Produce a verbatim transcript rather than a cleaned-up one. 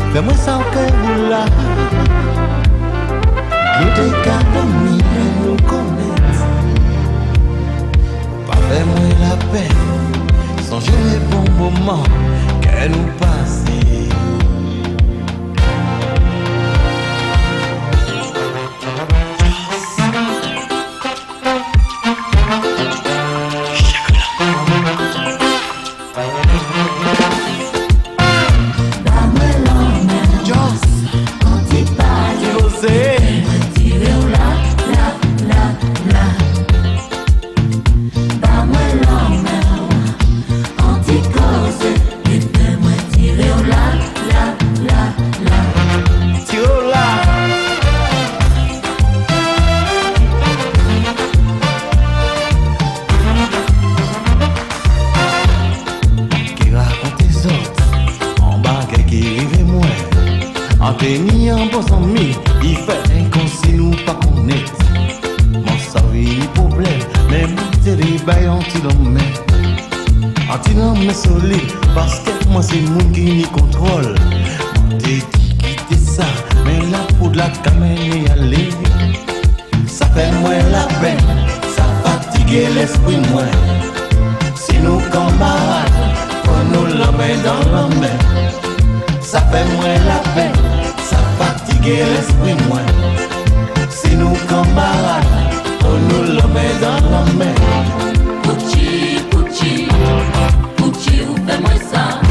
fais-moi ça au cœur ou là. Nous t'es qu'à nous connaître. Pas fais-moi la peine, songez les bons moments qu'elle nous passe. Parce que moi c'est mon qui n'y contrôle. T'es dit quitter ça, mais là pour de la caméra y aller. Ça fait moins la peine, ça fatigue l'esprit moins. Si nous camarades, faut nous la main dans la main. Ça fait moins la peine, ça fatigue l'esprit moins. Si nous camarades, faut nous la main dans la main. Pucci, Pucci, Pucci, ou fais-moi ça.